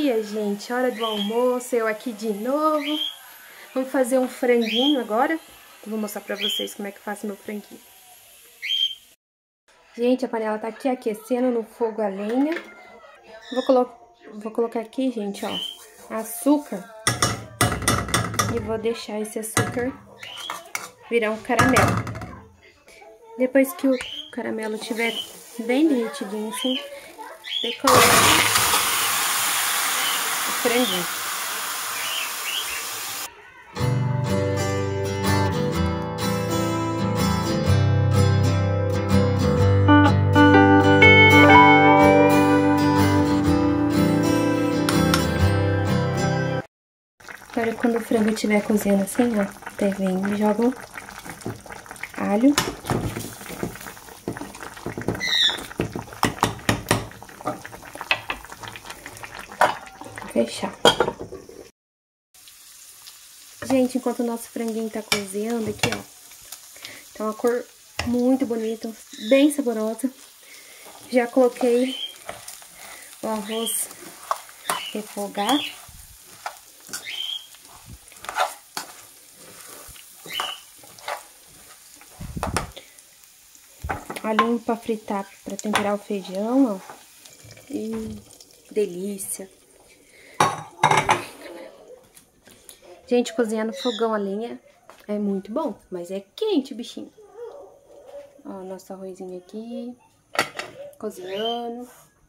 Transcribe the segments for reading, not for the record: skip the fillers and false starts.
dia, gente. Hora do almoço, eu aqui de novo. Vamos fazer um franguinho agora. Vou mostrar pra vocês como é que eu faço meu franguinho. Gente, a panela tá aqui aquecendo no fogo a lenha. Vou colocar aqui, gente, ó, açúcar. E vou deixar esse açúcar virar um caramelo. Depois que o caramelo estiver bem derretidinho assim, você coloca o franguinho. Agora, quando o frango estiver cozendo assim, ó, até vem e joga alho. Fechar. Gente, enquanto o nosso franguinho tá cozinhando aqui, ó, tá uma cor muito bonita, bem saborosa. Já coloquei o arroz refogar. Alho pra fritar, pra temperar o feijão, ó. E delícia. Gente, cozinhar no fogão a lenha é muito bom, mas é quente, bichinho. Ó, nosso arrozinho aqui, cozinhando.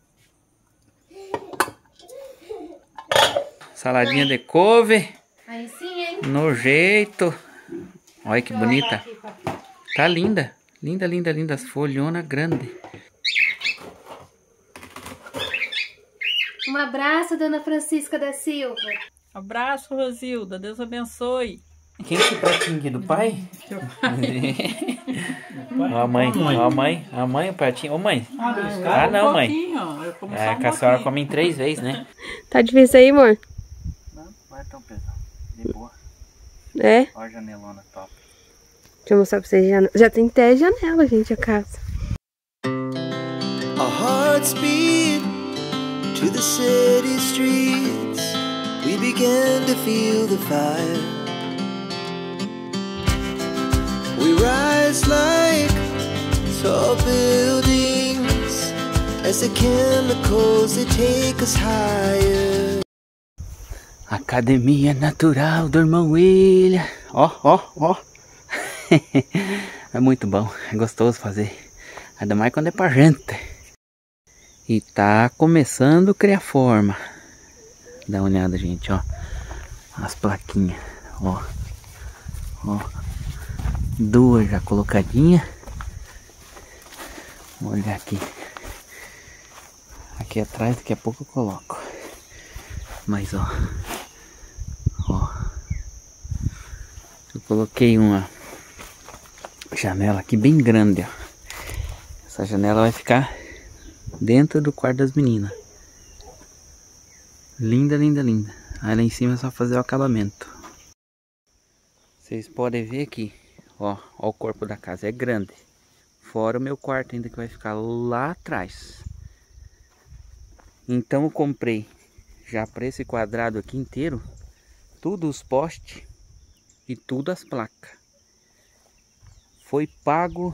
Saladinha de couve. Aí sim, hein? No jeito. Olha que bonita. Tá linda. Linda, linda, linda. As folhonas grandes. Um abraço, dona Francisca da Silva. Abraço, Rosilda. Deus abençoe. Quem que pratinho aqui do pai? Ó a mãe, ó a mãe. A mãe, o pratinho. Ô mãe. Ah, não, mãe. É que a senhora come em 3 vezes, né? Tá difícil aí, amor? Não, não é tão pesado. De boa. É? Ó a janelona top. Deixa eu mostrar pra vocês. Já tem até janela, gente, a casa. Our hearts beat to the city streets. We began to feel the fire. We rise like tall buildings as the chemicals they take us higher. Academia Natural do irmão William. Ó, ó, ó. É muito bom, é gostoso fazer. Ainda mais quando é pra gente. E tá começando a criar forma. Dá uma olhada, gente, ó. As plaquinhas, ó. Ó. 2 já colocadinhas. Vou olhar aqui. Aqui atrás, daqui a pouco eu coloco. Mas, ó. Ó. Eu coloquei uma janela aqui bem grande, ó. Essa janela vai ficar dentro do quarto das meninas. Linda, linda, linda. Aí lá em cima é só fazer o acabamento. Vocês podem ver aqui, ó, ó o corpo da casa, é grande. Fora o meu quarto ainda que vai ficar lá atrás. Então eu comprei já para esse quadrado aqui inteiro, tudo os postes e tudo as placas. Foi pago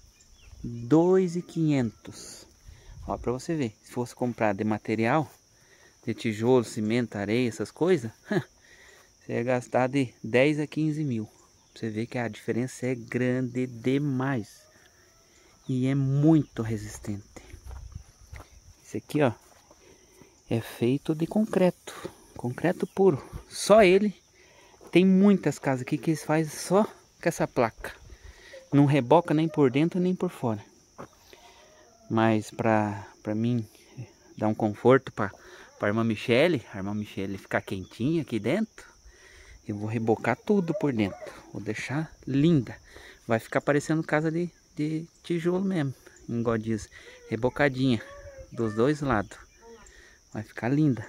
2.500. Ó, pra você ver, se fosse comprar de material, de tijolo, cimento, areia, essas coisas, você ia gastar de 10 a 15 mil. Você vê que a diferença é grande demais. E é muito resistente. Esse aqui, ó, é feito de concreto. Concreto puro. Só ele. Tem muitas casas aqui que eles fazem só com essa placa. Não reboca nem por dentro nem por fora. Mas pra mim dar um conforto pra irmã Michele, a irmã Michele ficar quentinha aqui dentro, eu vou rebocar tudo por dentro. Vou deixar linda. Vai ficar parecendo casa de tijolo mesmo. Igual diz, rebocadinha dos 2 lados. Vai ficar linda.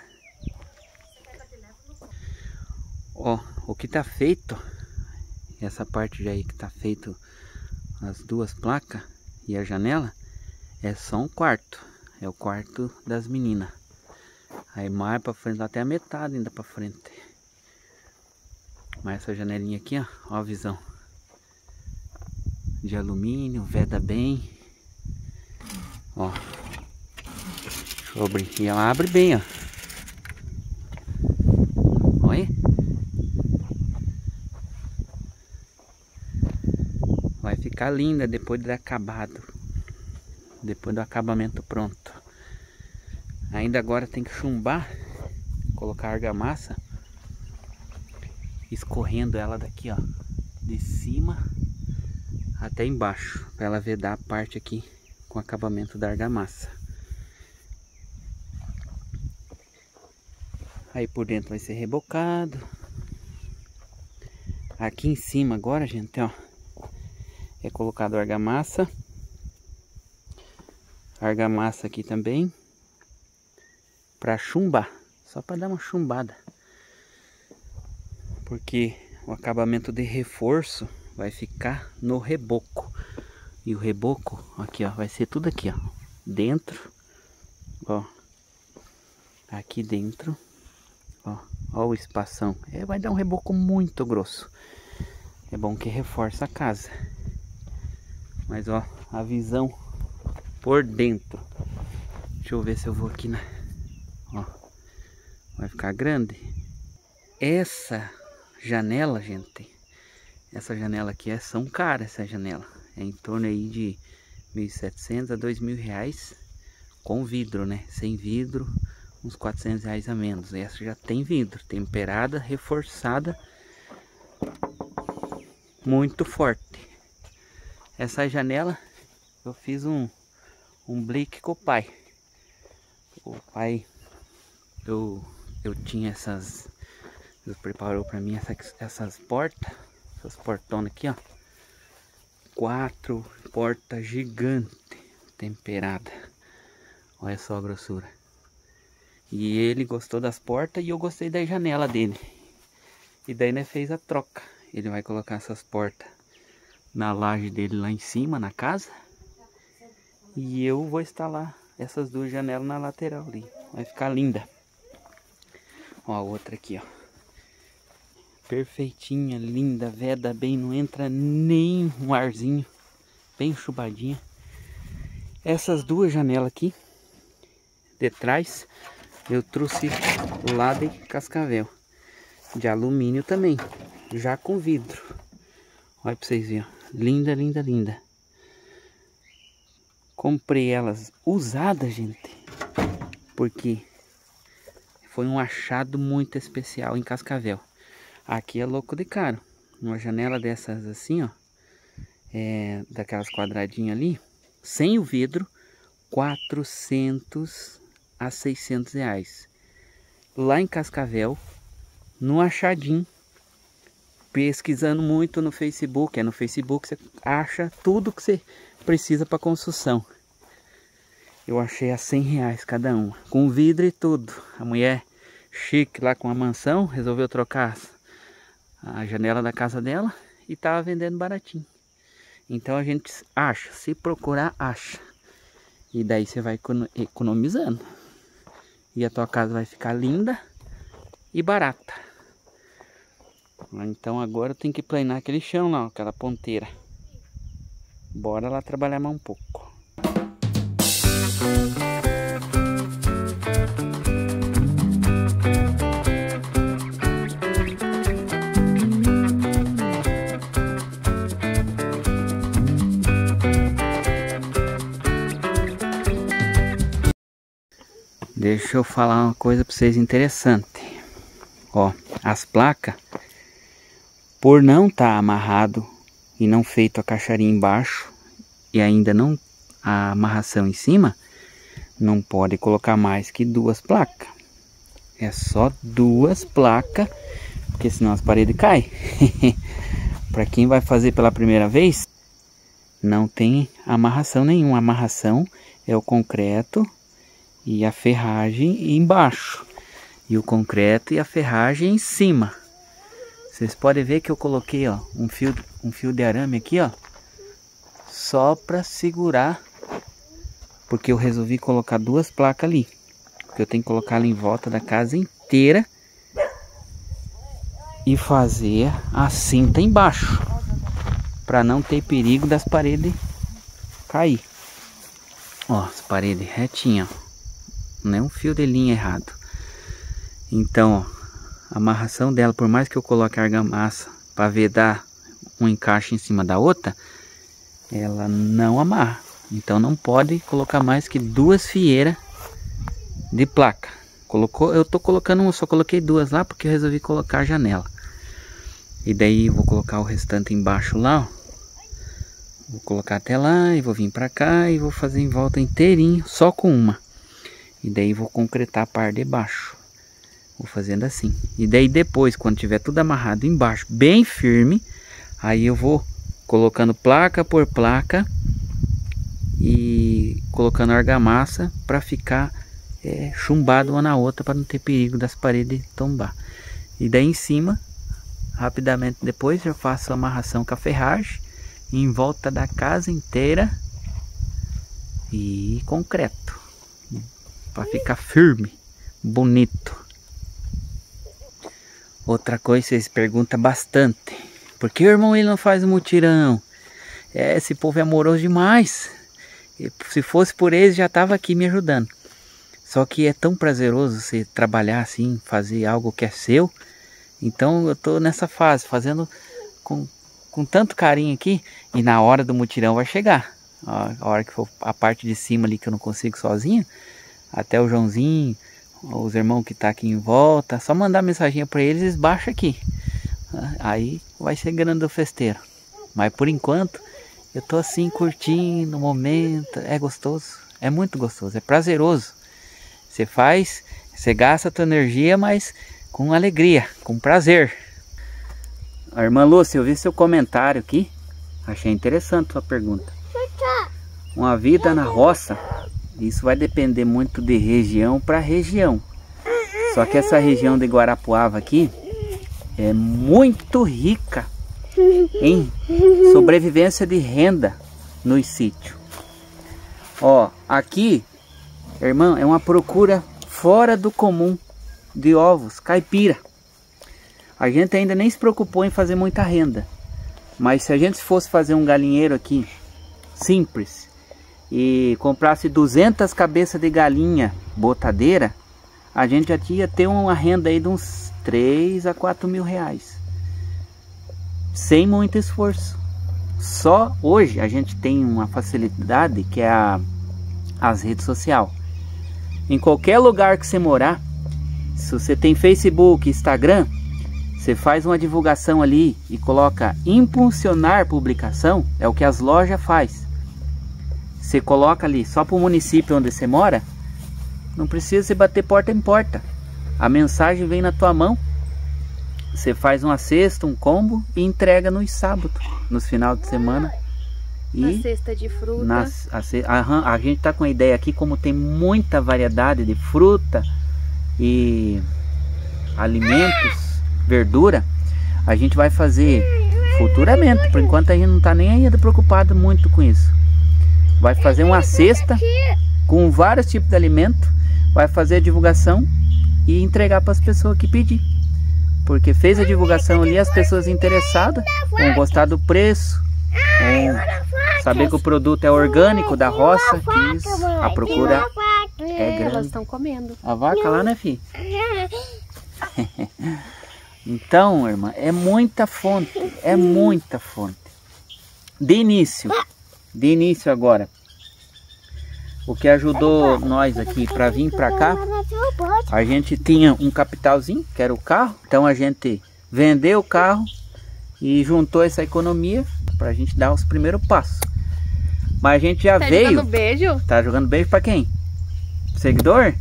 Ó, o que tá feito, essa parte já aí que tá feito as 2 placas e a janela, é só um quarto. É o quarto das meninas. Aí mais pra frente, até a metade ainda pra frente. Mas essa janelinha aqui, ó, ó a visão. De alumínio, veda bem. Ó. Deixa eu abrir. E ela abre bem, ó. Olha. Vai ficar linda depois de acabado. Depois do acabamento pronto. Ainda agora tem que chumbar. Colocar argamassa. Escorrendo ela daqui, ó. De cima até embaixo. Para ela vedar a parte aqui com o acabamento da argamassa. Aí por dentro vai ser rebocado. Aqui em cima agora, gente, ó. É colocado argamassa. Argamassa aqui também. Pra chumbar. Só para dar uma chumbada. Porque o acabamento de reforço vai ficar no reboco. E o reboco, aqui ó, vai ser tudo aqui ó. Dentro. Ó. Aqui dentro. Ó, ó o espação. Vai dar um reboco muito grosso. É bom que reforça a casa. Mas ó, a visão por dentro. Deixa eu ver se eu vou aqui na... Ó, vai ficar grande. Essa janela, gente. Essa janela aqui são caras, essa janela. É em torno aí de 1.700 a 2.000 reais. Com vidro, né? Sem vidro, uns 400 reais a menos. Essa já tem vidro, temperada, reforçada. Muito forte. Essa janela, eu fiz um blick com o pai. O pai, eu tinha essas... Ele preparou para mim essas portas. Essas portonas aqui, ó. 4 portas gigantes. Temperada. Olha só a grossura. E ele gostou das portas e eu gostei da janela dele. E daí né, fez a troca. Ele vai colocar essas portas na laje dele lá em cima, na casa. E eu vou instalar essas duas janelas na lateral ali. Vai ficar linda. Ó a outra aqui, ó. Perfeitinha, linda, veda bem. Não entra nem um arzinho. Bem chubadinha. Essas duas janelas aqui. De trás. Eu trouxe lá de Cascavel. De alumínio também. Já com vidro. Olha pra vocês verem. Linda, linda, linda. Comprei elas usadas, gente. Porque foi um achado muito especial em Cascavel. Aqui é louco de caro. Uma janela dessas assim, ó. Daquelas quadradinhas ali. Sem o vidro. 400 a 600 reais. Lá em Cascavel. No achadinho. Pesquisando muito no Facebook. No Facebook você acha tudo que você precisa para construção. Eu achei a 100 reais cada uma. Com vidro e tudo. A mulher chique lá com a mansão. Resolveu trocar a janela da casa dela. E tava vendendo baratinho. Então a gente acha. Se procurar, acha. E daí você vai economizando. E a tua casa vai ficar linda e barata. Então agora eu tenho que planar aquele chão lá, aquela ponteira. Bora lá trabalhar mais um pouco. Deixa eu falar uma coisa para vocês interessante. Ó, as placas, por não estar amarrado e não feito a caixaria embaixo e ainda não a amarração em cima, não pode colocar mais que 2 placas. É só 2 placas, porque senão as paredes caem. Para quem vai fazer pela primeira vez, não tem amarração nenhuma. A amarração é o concreto e a ferragem embaixo. E o concreto e a ferragem em cima. Vocês podem ver que eu coloquei ó, um fio de arame aqui, ó. Só para segurar. Porque eu resolvi colocar 2 placas ali. Porque eu tenho que colocar ela em volta da casa inteira e fazer a cinta embaixo, para não ter perigo das paredes cair. Ó, as paredes retinhas, não é um fio de linha errado. Então, ó, a amarração dela, por mais que eu coloque a argamassa para vedar um encaixe em cima da outra, ela não amarra. Então não pode colocar mais que 2 fieiras de placa. Eu tô colocando uma, só coloquei 2 lá porque eu resolvi colocar a janela. E daí vou colocar o restante embaixo lá, ó. Vou colocar até lá e vou vir pra cá e vou fazer em volta inteirinho, só com uma. E daí vou concretar a parte de baixo. Vou fazendo assim. E daí depois, quando tiver tudo amarrado embaixo, bem firme, aí eu vou colocando placa por placa e colocando argamassa para ficar chumbado uma na outra, para não ter perigo das paredes tombar. E daí em cima, rapidamente depois, eu faço a amarração com a ferragem em volta da casa inteira e concreto, para ficar firme, bonito. Outra coisa, vocês perguntam bastante: por que o irmão ele não faz um mutirão? Esse povo é amoroso demais. E se fosse por eles, já estava aqui me ajudando. Só que é tão prazeroso você trabalhar assim, fazer algo que é seu. Então eu tô nessa fase, fazendo com tanto carinho aqui. E na hora do mutirão vai chegar. A hora que for a parte de cima ali que eu não consigo sozinho, até o Joãozinho, os irmãos que tá aqui em volta, só mandar mensagem para eles, baixa aqui. Aí vai ser grande o festeiro. Mas por enquanto eu tô assim curtindo o momento. É gostoso, é muito gostoso, é prazeroso. Você faz, você gasta a tua energia, mas com alegria, com prazer. A irmã Lúcia, eu vi seu comentário aqui, achei interessante a sua pergunta. Uma vida na roça, isso vai depender muito de região para região. Só que essa região de Guarapuava aqui é muito rica em sobrevivência de renda nos sítios. Ó, aqui, irmã, é uma procura fora do comum de ovos caipira. A gente ainda nem se preocupou em fazer muita renda, mas se a gente fosse fazer um galinheiro aqui simples e comprasse 200 cabeças de galinha botadeira, a gente já ia ter uma renda aí de uns 3 a 4 mil reais, sem muito esforço. Só hoje a gente tem uma facilidade que é as redes sociais. Em qualquer lugar que você morar, se você tem Facebook, Instagram, você faz uma divulgação ali e coloca impulsionar publicação, é o que as lojas faz. Você coloca ali só para o município onde você mora, não precisa você bater porta em porta. A mensagem vem na tua mão, você faz uma cesta, um combo e entrega nos sábados, nos final de semana. Na cesta de fruta. A gente tá com a ideia aqui, como tem muita variedade de fruta e alimentos, verdura, a gente vai fazer futuramente. Por enquanto a gente não tá nem ainda preocupado muito com isso. Vai fazer uma cesta com vários tipos de alimento, vai fazer a divulgação e entregar para as pessoas que pedir. Porque fez a divulgação ali, as pessoas interessadas vão gostar do preço, vão saber que o produto é orgânico, da roça, que a procura é grande. Elas estão comendo. A vaca lá, né, filho? Então, irmã, é muita fonte, é muita fonte. De início agora, o que ajudou nós aqui para vir para cá, a gente tinha um capitalzinho, que era o carro. Então a gente vendeu o carro e juntou essa economia para a gente dar os primeiros passos. Mas a gente já veio... Tá jogando beijo? Tá jogando beijo para quem? Seguidor?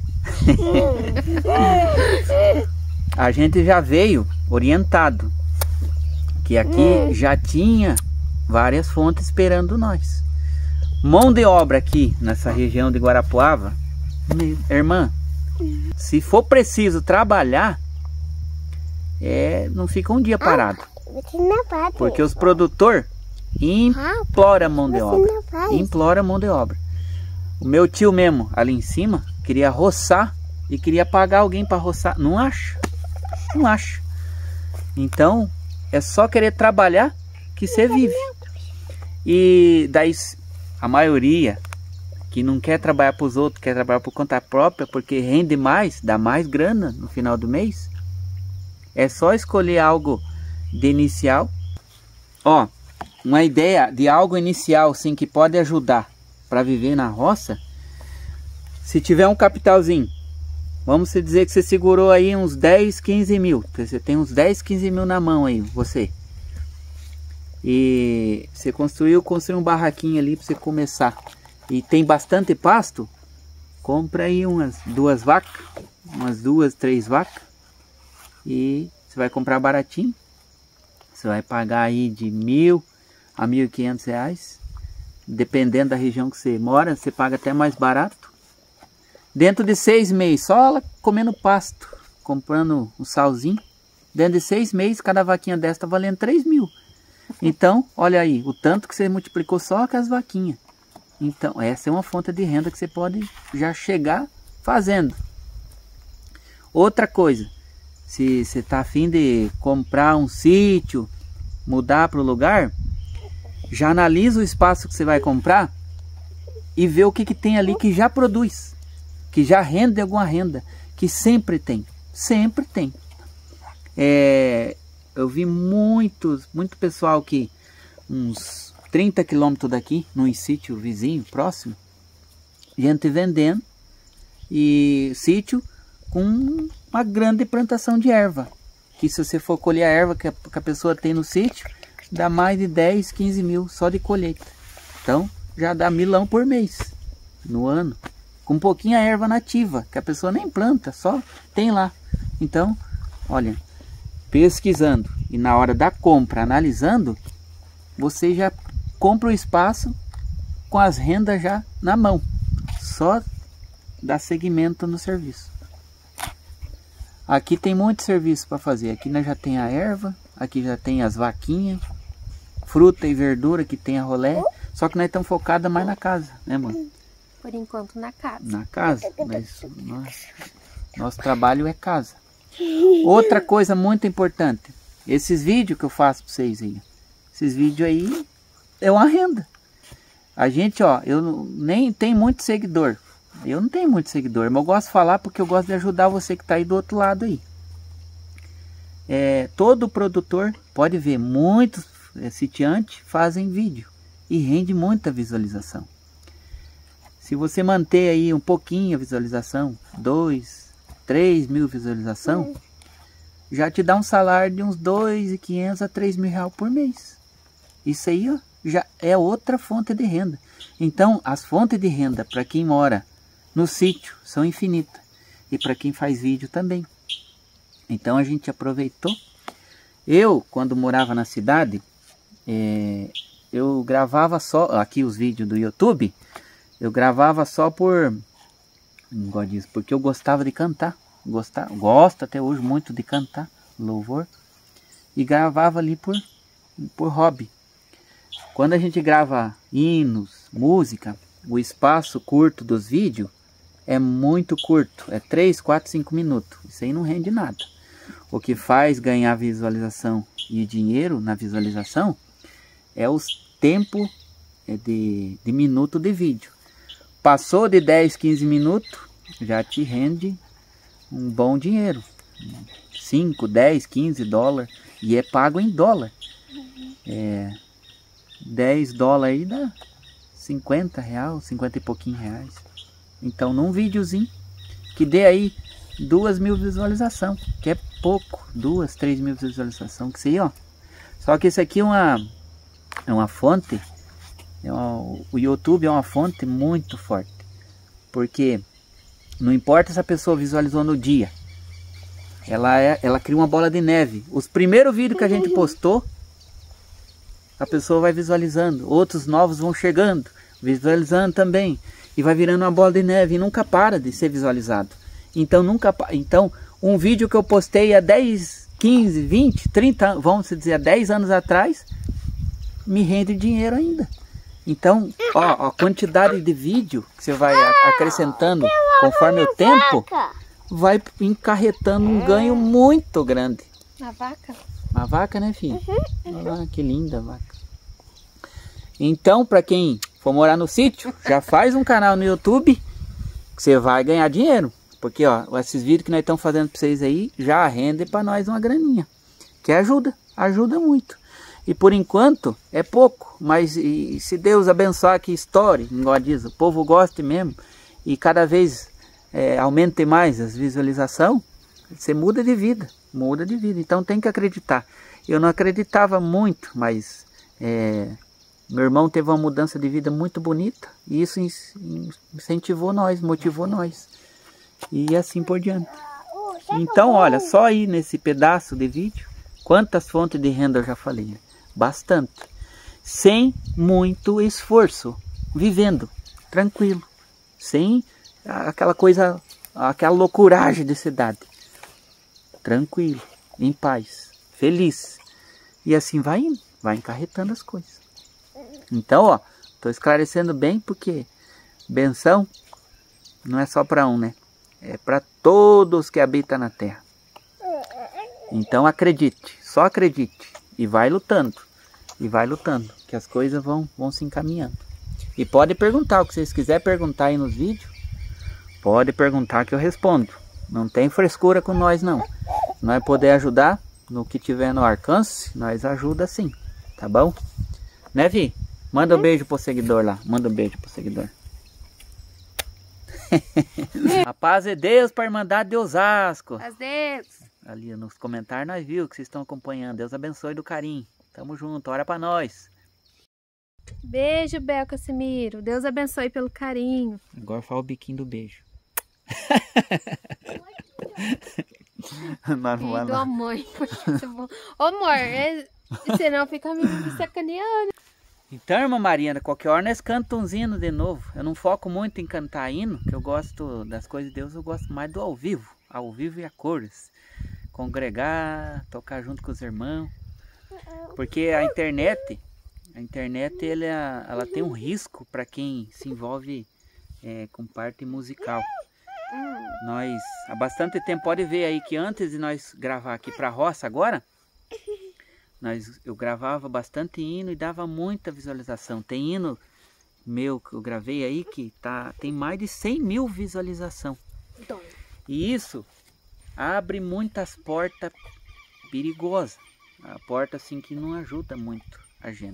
A gente já veio orientado que aqui já tinha várias fontes esperando nós. Mão de obra aqui nessa região de Guarapuava, irmã, se for preciso trabalhar, não fica um dia parado. Porque os produtores imploram mão de obra. Implora mão de obra. O meu tio mesmo, ali em cima, queria roçar e queria pagar alguém para roçar. Não acha? Não acha. Então, é só querer trabalhar que você vive. E daí, a maioria que não quer trabalhar para os outros, quer trabalhar por conta própria, porque rende mais, dá mais grana no final do mês. É só escolher algo de inicial. Ó, uma ideia de algo inicial, sim, que pode ajudar para viver na roça. Se tiver um capitalzinho, vamos dizer que você segurou aí uns 10, 15 mil. Você tem uns 10, 15 mil na mão aí, você. E você construiu um barraquinho ali para você começar. E tem bastante pasto, compra aí umas 2 vacas, umas 2, 3 vacas. E você vai comprar baratinho. Você vai pagar aí de R$1.000 a R$1.500. Dependendo da região que você mora, você paga até mais barato. Dentro de 6 meses, só ela comendo pasto, comprando um salzinho. Dentro de 6 meses, cada vaquinha dessa está valendo 3.000. Então, olha aí, o tanto que você multiplicou só com as vaquinhas. Então, essa é uma fonte de renda que você pode já chegar fazendo. Outra coisa, se você está afim de comprar um sítio, mudar para o lugar, já analisa o espaço que você vai comprar e vê o que tem ali que já produz, que já rende alguma renda, que sempre tem, sempre tem. Eu vi muito pessoal que uns 30 quilômetros daqui, num sítio vizinho, próximo, gente vendendo, e sítio com uma grande plantação de erva, que se você for colher a erva que a pessoa tem no sítio, dá mais de 10, 15 mil só de colheita. Então já dá R$1.000 por mês, no ano, com pouquinha erva nativa, que a pessoa nem planta, só tem lá. Então, olha, pesquisando e na hora da compra, analisando, você já compra o espaço com as rendas já na mão, só dá seguimento no serviço. Aqui tem muito serviço para fazer. Aqui nós já tem a erva, aqui já tem as vaquinhas, fruta e verdura que tem a rolé. Só que nós estamos focados mais na casa, né, mãe? Por enquanto na casa. Na casa, mas nosso trabalho é casa. Outra coisa muito importante, esses vídeos que eu faço para vocês aí, esses vídeos aí é uma renda. A gente, ó, eu nem tenho muito seguidor. Eu não tenho muito seguidor, mas eu gosto de falar porque eu gosto de ajudar você que está aí do outro lado aí. Todo produtor pode ver, muitos sitiantes fazem vídeo e rende muita visualização. Se você manter aí um pouquinho a visualização, 2, 3 mil visualização, já te dá um salário de uns 2.500 a 3.000 reais por mês. Isso aí, ó, já é outra fonte de renda. Então, as fontes de renda para quem mora no sítio são infinitas, e para quem faz vídeo também. Então a gente aproveitou. Eu, quando morava na cidade, eu gravava só, aqui os vídeos do YouTube, eu gravava só por, não gosto disso, porque eu gostava de cantar, gosto até hoje muito de cantar louvor, e gravava ali por hobby. Quando a gente grava hinos, música, o espaço curto dos vídeos é muito curto, é 3, 4, 5 minutos. Isso aí não rende nada. O que faz ganhar visualização e dinheiro na visualização é os tempos de minuto de vídeo. Passou de 10, 15 minutos, já te rende um bom dinheiro. 5, 10, 15 dólares. E é pago em dólar. 10 dólares aí dá 50 reais, 50 e pouquinho reais. Então, num videozinho que dê aí 2.000 visualizações, que é pouco, 2, 3 mil visualizações, que isso aí, ó. Só que isso aqui é uma fonte, o YouTube é uma fonte muito forte, porque não importa se a pessoa visualizou no dia, ela cria uma bola de neve. Os primeiros vídeos que a gente postou, a pessoa vai visualizando, outros novos vão chegando, visualizando também, e vai virando uma bola de neve e nunca para de ser visualizado. Então um vídeo que eu postei há 10, 15, 20, 30, vamos dizer, há 10 anos atrás, me rende dinheiro ainda. Então, ó, a quantidade de vídeo que você vai acrescentando conforme o tempo, vai encarretando um ganho muito grande. A vaca? Uma vaca, né, filho? Ah, que linda a vaca. Então, para quem for morar no sítio, já faz um canal no YouTube que você vai ganhar dinheiro. Porque, ó, esses vídeos que nós estamos fazendo para vocês aí, já rende para nós uma graninha. Que ajuda muito. E por enquanto, é pouco. Mas se Deus abençoar que estoure, igual diz, o povo goste mesmo, e cada vez aumente mais as visualizações, você muda de vida. Muda de vida. Então tem que acreditar. Eu não acreditava muito, mas meu irmão teve uma mudança de vida muito bonita. E isso incentivou nós, motivou nós. E assim por diante. Então, olha, só aí nesse pedaço de vídeo, quantas fontes de renda eu já falei, né? Bastante. Sem muito esforço. Vivendo, tranquilo. Sem aquela coisa, aquela loucuragem de cidade. Tranquilo, em paz, feliz. E assim vai indo, vai encarretando as coisas. Então, ó, tô esclarecendo bem porque benção não é só para um, né? É para todos que habitam na terra. Então acredite, só acredite. E vai lutando, que as coisas vão se encaminhando. E pode perguntar o que vocês quiserem perguntar aí nos vídeos. Pode perguntar que eu respondo. Não tem frescura com nós não. Se nós puder ajudar no que tiver no alcance, nós ajuda sim. Tá bom? Né, Vi? Manda um beijo pro seguidor lá. Manda um beijo pro seguidor. A paz é Deus para a Irmandade de Osasco. Paz Deus. Ali nos comentários nós viu que vocês estão acompanhando. Deus abençoe do carinho. Tamo junto, ora pra nós. Beijo, Bel Casimiro. Deus abençoe pelo carinho. Agora fala o biquinho do beijo. Filho do amor. Ô amor, senão fica me sacaneando. Então, irmã Mariana, qualquer hora nós cantamos uns hinos de novo. Eu não foco muito em cantar hino, que eu gosto das coisas de Deus, eu gosto mais do ao vivo e a cores. Congregar, tocar junto com os irmãos. Porque a internet ela tem um risco para quem se envolve com parte musical. Nós, há bastante tempo, pode ver aí que antes de nós gravar aqui para a roça agora, eu gravava bastante hino e dava muita visualização. Tem hino meu que eu gravei aí que tem mais de 100 mil visualizações. E isso abre muitas portas perigosas. A porta assim que não ajuda muito a gente.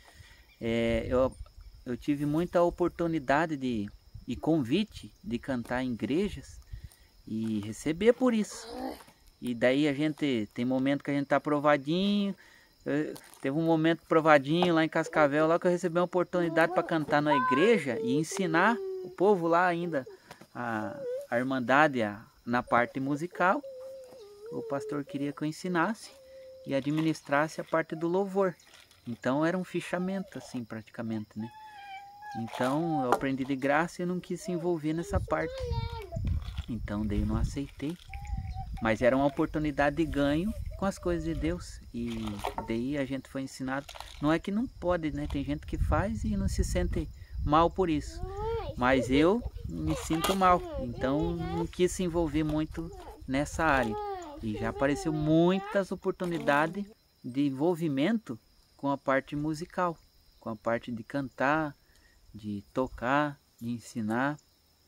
Eu tive muita oportunidade e convite de cantar em igrejas e receber por isso. E daí a gente tem momento que a gente tá aprovadinho. Teve um momento provadinho lá em Cascavel, lá que eu recebi uma oportunidade para cantar na igreja e ensinar o povo lá ainda a irmandade na parte musical. O pastor queria que eu ensinasse e administrasse a parte do louvor. Então era um fichamento assim praticamente, né? Então eu aprendi de graça e não quis se envolver nessa parte. Então daí eu não aceitei. Mas era uma oportunidade de ganho com as coisas de Deus. E daí a gente foi ensinado. Não é que não pode, né? Tem gente que faz e não se sente mal por isso. Mas eu me sinto mal. Então não quis se envolver muito nessa área. E já apareceu muitas oportunidades de envolvimento com a parte musical. Com a parte de cantar, de tocar, de ensinar.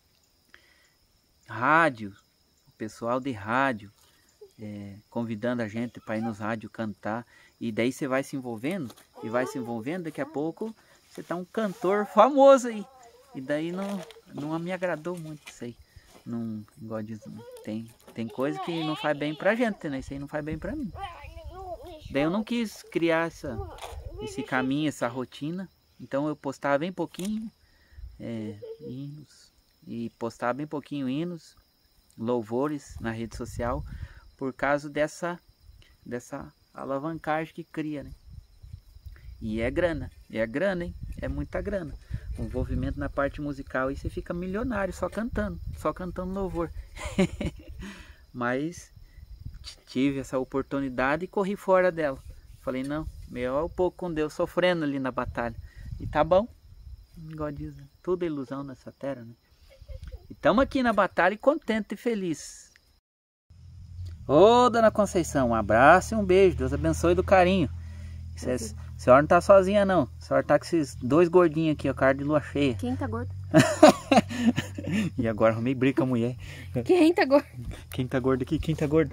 Rádio. Pessoal de rádio convidando a gente para ir nos rádios cantar, e daí você vai se envolvendo daqui a pouco você tá um cantor famoso aí, e daí não me agradou muito isso aí. Não, igual diz, tem coisa que não faz bem pra gente, né? Isso aí não faz bem pra mim. Daí eu não quis criar esse caminho, essa rotina, então eu postava bem pouquinho hinos, e postava bem pouquinho hinos, louvores na rede social, por causa dessa alavancagem que cria, né? E é grana, hein? É muita grana. O envolvimento na parte musical, e você fica milionário só cantando louvor. Mas tive essa oportunidade e corri fora dela. Falei, não, melhor um pouco com Deus, sofrendo ali na batalha. E tá bom, igual diz, tudo é ilusão nessa terra, né? E estamos aqui na batalha e contente e feliz. Ô, dona Conceição, um abraço e um beijo. Deus abençoe do carinho. A senhora não tá sozinha, não. A senhora tá com esses dois gordinhos aqui, ó, cara de lua cheia. Quem tá gordo? E agora arrumei briga com a mulher. Quem tá gordo? Quem tá gordo aqui? Quem tá gordo?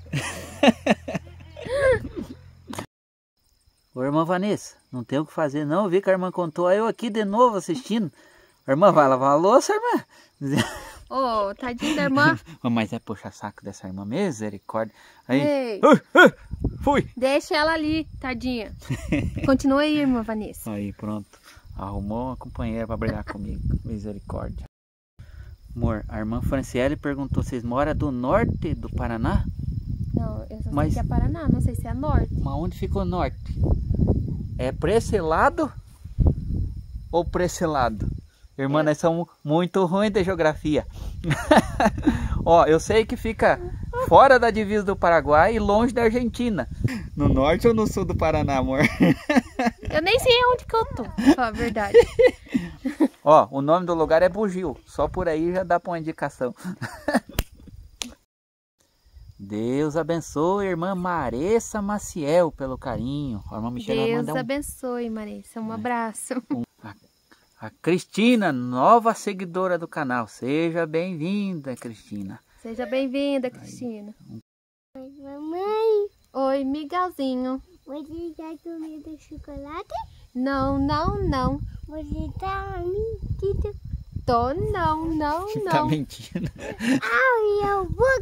Ô, irmã Vanessa, não tem o que fazer não. Eu vi que a irmã contou. Aí eu aqui de novo assistindo. A irmã vai lavar a louça, irmã? Ô, tadinha da irmã. Mas é puxar saco dessa irmã, misericórdia. Aí. Ei. Fui. Deixa ela ali, tadinha. Continua aí, irmã Vanessa. Aí, pronto. Arrumou uma companheira pra brigar comigo. Misericórdia. Amor, a irmã Franciele perguntou: vocês moram do norte do Paraná? Não, eu só sei que é Paraná, não sei se é norte. Mas onde ficou norte? É pra esse lado ou pra esse lado? Irmã, nós somos muito ruins de geografia. Ó, eu sei que fica fora da divisa do Paraguai e longe da Argentina. No norte ou no sul do Paraná, amor? Eu nem sei onde que eu tô, pra falar a verdade. Ó, o nome do lugar é Bugio. Só por aí já dá pra uma indicação. Deus abençoe a irmã Maressa Maciel pelo carinho. A irmã Michelle vai mandar Deus abençoe, Maressa. Um abraço. A Cristina, nova seguidora do canal. Seja bem-vinda, Cristina. Seja bem-vinda, Cristina. Oi, mamãe. Oi, Miguelzinho. Você já comeu chocolate? Não, não, não. Você tá mentindo? Tô não. Tá mentindo. Ai, eu vou